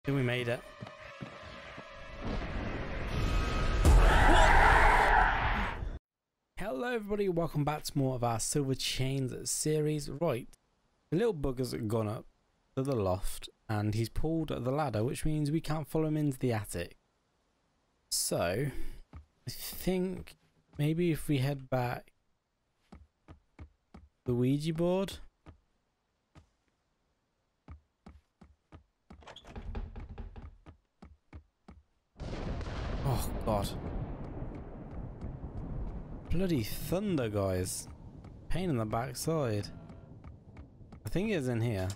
Then we made it. Hello everybody, welcome back to more of our Silver Chains series. Right, the little bugger's gone up to the loft and he's pulled the ladder, which means we can't follow him into the attic. So, I think maybe if we head back the Ouija board. Oh god. Bloody thunder, guys. Pain in the backside. I think it's in here.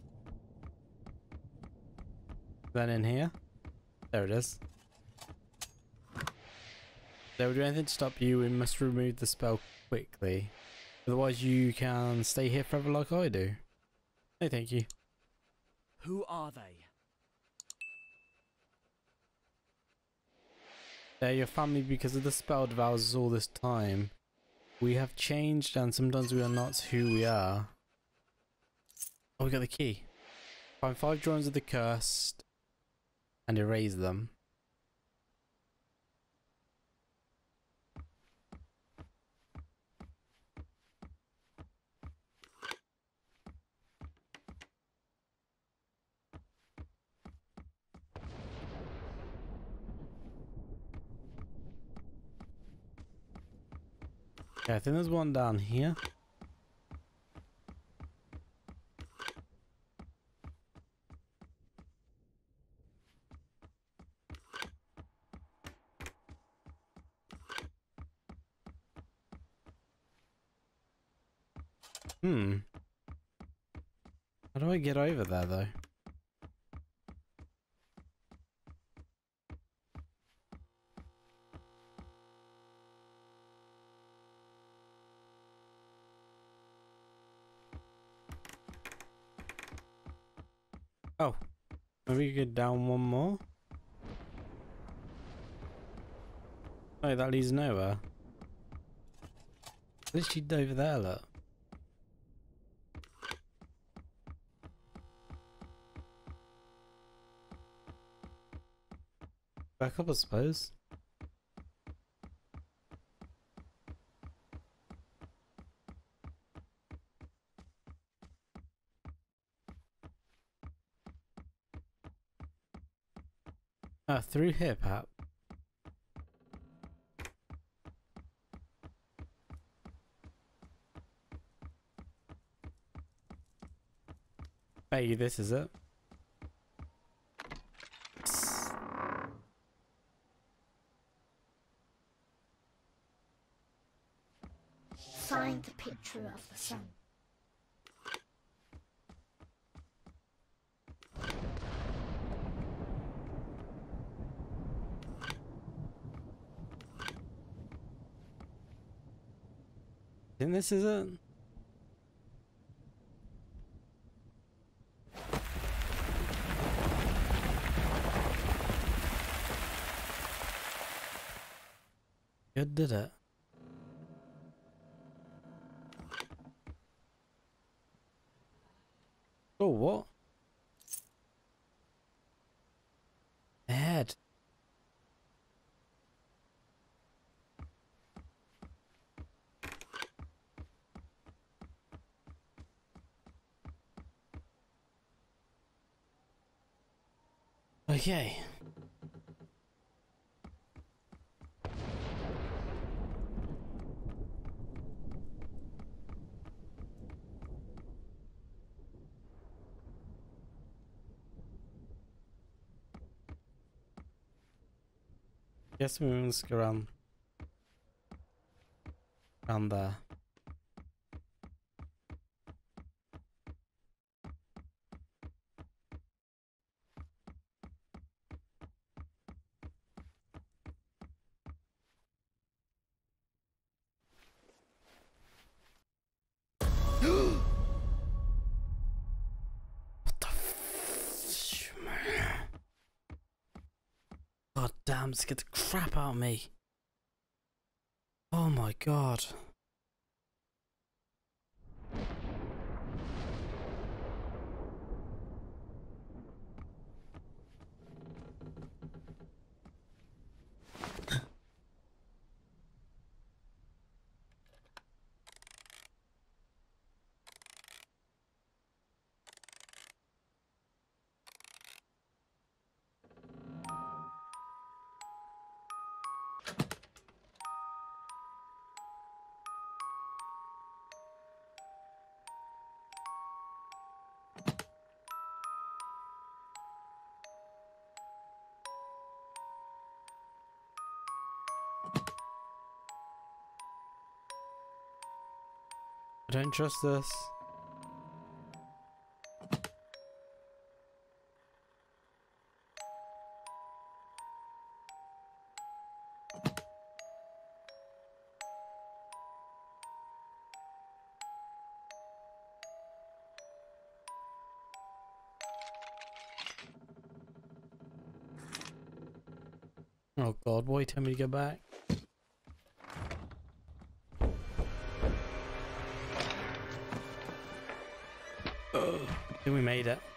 Then in here. There it is. If we do anything to stop you, we must remove the spell quickly. Otherwise you can stay here forever like I do. No thank you. Who are they? They're your family because of the spell devours us all this time. We have changed and sometimes we are not who we are. Oh, we got the key. Find 5 drawings of the cursed and erase them. Yeah, I think there's one down here. How do I get over there though? Oh, maybe we get down one more. Oh, that leads nowhere. Literally over there, look. Back up, I suppose. Through here, perhaps. Hey, this is it. Find the picture of the sun. I think this is it. Good, did it? Oh, what? Head. Okay. Guess we must go around there. What the God damn, scared the crap out of me. Oh my god. don't trust this. Oh god, why tell me to go back? I think we made it.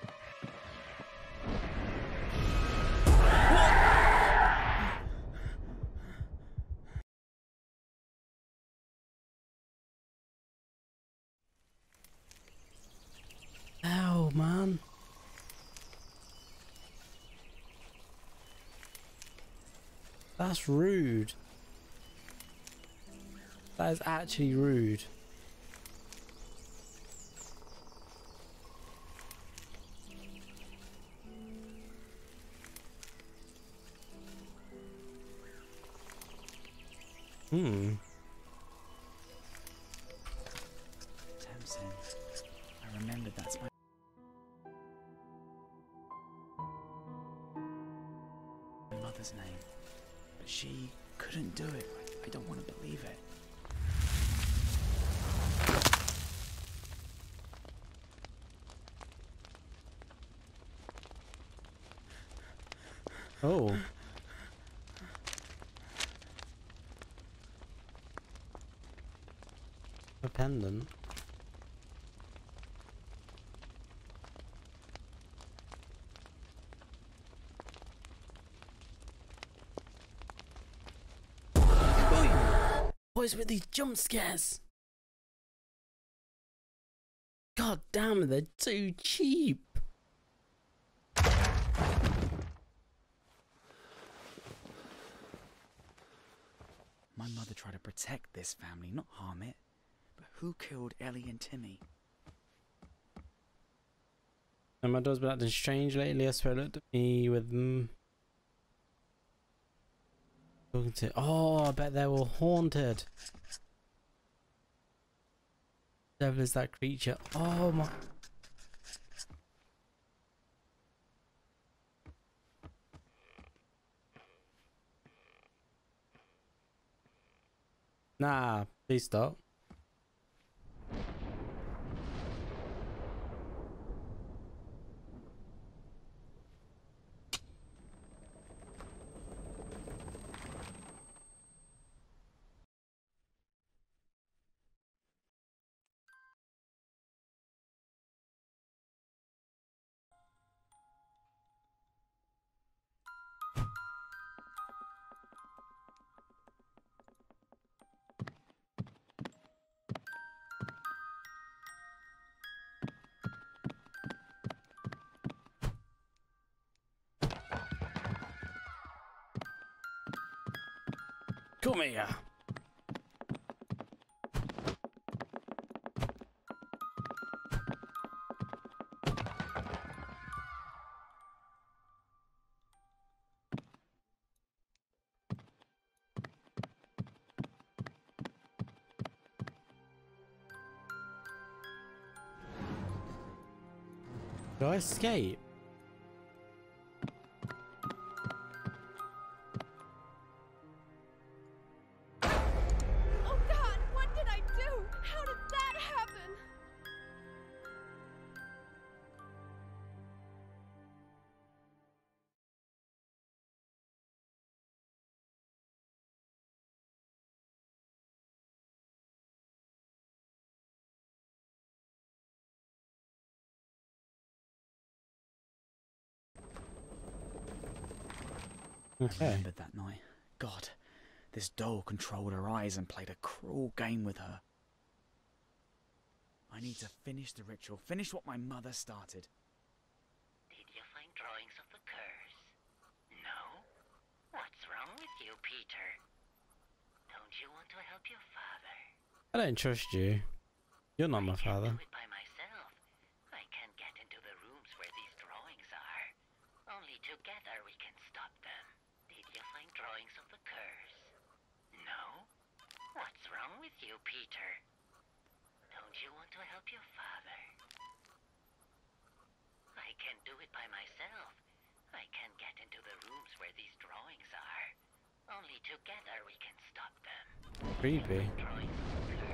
Ow, man. That's rude. That is actually rude. Tamsin, I remembered that's my mother's name. But she couldn't do it. I don't want to believe it. Oh. A pendant. What is with these jump scares? God damn it, they're too cheap. My mother tried to protect this family, not harm it. But who killed Ellie and Timmy? And my dad's been acting strange lately. I swear, looked at me with them. Talking to. Oh, I bet they're all haunted. Devil is that creature. Oh my. Nah, please stop. Come here. Do I escape? Oh God, what did I do? How did that happen? I Okay. remembered that night. God, this doll controlled her eyes and played a cruel game with her. I need to finish the ritual, finish what my mother started. Did you find drawings of the curse? No? What's wrong with you, Peter? Don't you want to help your father? I don't trust you. You're not my I can't father. do it by myself. I can't get into the rooms where these drawings are. Only together we can stop them. Did you find drawings of the curse? No? What's wrong with you, Peter? Don't Don't you want to help your father? I can't do it by myself. I can't get into the rooms where these drawings are. Only together we can stop them. Creepy. Drawings of the curse.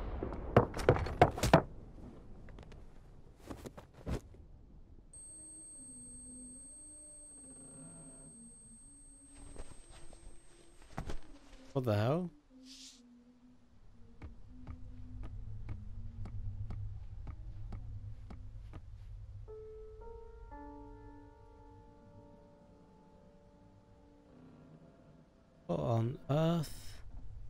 What the hell? What on earth?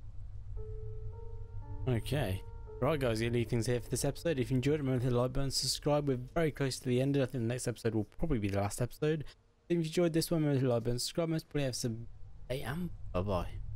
Okay. Right guys, gonna leave things here for this episode. If you enjoyed it, remember to hit the like button, subscribe. We're very close to the end. I think the next episode will probably be the last episode. If you enjoyed this one, remember to hit the like button, subscribe. Most probably have some... Hey, bye bye.